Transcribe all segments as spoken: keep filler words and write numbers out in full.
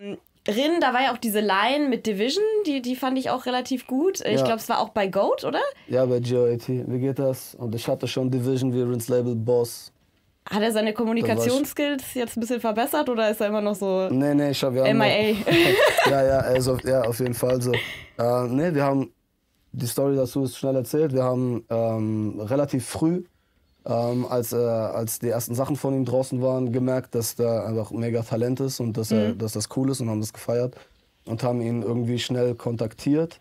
Rin, da war ja auch diese Line mit Division, die, die fand ich auch relativ gut. Ich Ja. glaube, es war auch bei Goat, oder? Ja, bei G O A T. Wie geht das? Und ich hatte schon Division wie Rins Label Boss. Hat er seine Kommunikationsskills jetzt ein bisschen verbessert oder ist er immer noch so Nee, nee, ich hab, wir haben M I A? noch, ja, ja, also, ja, auf jeden Fall so. Äh, nee, wir haben, die Story dazu ist schnell erzählt. Wir haben ähm, relativ früh, ähm, als, äh, als die ersten Sachen von ihm draußen waren, gemerkt, dass da einfach mega Talent ist und dass, er, Mhm. dass das cool ist und haben das gefeiert und haben ihn irgendwie schnell kontaktiert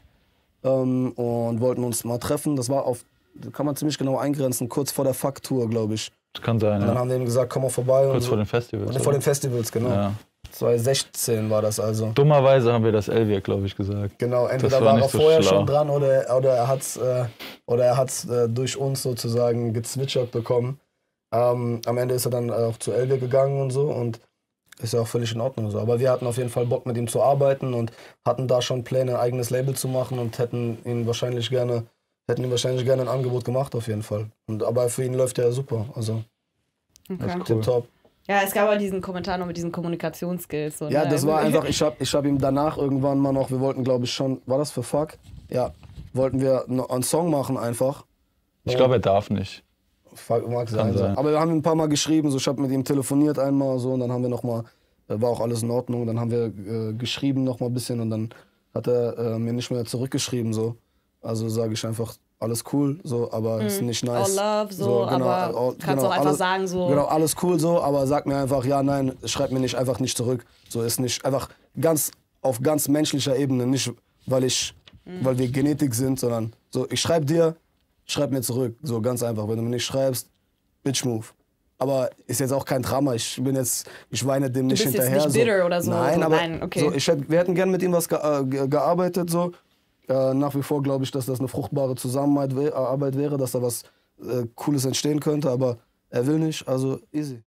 ähm, und wollten uns mal treffen. Das war auf, kann man ziemlich genau eingrenzen, kurz vor der Fuck-Tour, glaube ich. Das kann sein, Und dann ja. haben wir ihm gesagt, komm mal vorbei. Kurz und so. vor den Festivals. Und vor den Festivals, genau. Ja. zwanzig sechzehn war das also. Dummerweise haben wir das Elvier, glaube ich, gesagt. Genau, entweder war war, nicht er so vorher schlau. schon dran oder, oder er hat es äh, oder er hat's, äh, durch uns sozusagen gezwitschert bekommen. Ähm, am Ende ist er dann auch zu Elvier gegangen und so und ist ja auch völlig in Ordnung so. Aber wir hatten auf jeden Fall Bock mit ihm zu arbeiten und hatten da schon Pläne, ein eigenes Label zu machen und hätten ihn wahrscheinlich gerne, hätten ihm wahrscheinlich gerne ein Angebot gemacht auf jeden Fall. Und, aber für ihn läuft er super, also Okay. Cool. tipptopp. Ja, es gab auch diesen Kommentar noch mit diesen Kommunikationsskills. So, Ja, ne? das war einfach, ich hab, ich hab ihm danach irgendwann mal noch, wir wollten glaube ich schon, war das für Fuck? Ja, wollten wir noch einen Song machen einfach. Ich glaube, er darf nicht. Fuck, mag sein. Kann So. sein. Aber wir haben ihm ein paar Mal geschrieben, so, ich habe mit ihm telefoniert einmal so und dann haben wir noch mal, äh, war auch alles in Ordnung, dann haben wir äh, geschrieben noch mal ein bisschen und dann hat er äh, mir nicht mehr zurückgeschrieben so. Also sage ich einfach, alles cool, so, aber ist nicht nice. All love, so, aber all- kannst auch einfach alles, sagen, so. Genau, alles cool so, aber sag mir einfach, ja, nein, schreib mir nicht einfach nicht zurück. So ist nicht, einfach ganz, auf ganz menschlicher Ebene, nicht weil ich, weil wir Genetik sind, sondern so, ich schreib dir, schreib mir zurück, so ganz einfach. Wenn du mir nicht schreibst, bitch move. Aber ist jetzt auch kein Drama, ich bin jetzt, ich weine dem nicht bist jetzt hinterher. nicht bitter oder so. Nein, So, aber nein, okay. so, ich hätt, wir hätten gern mit ihm was ge äh, ge gearbeitet, so. Äh, nach wie vor glaube ich, dass das eine fruchtbare Zusammenarbeit wär, Arbeit wäre, dass da was äh, Cooles entstehen könnte, aber er will nicht, also easy.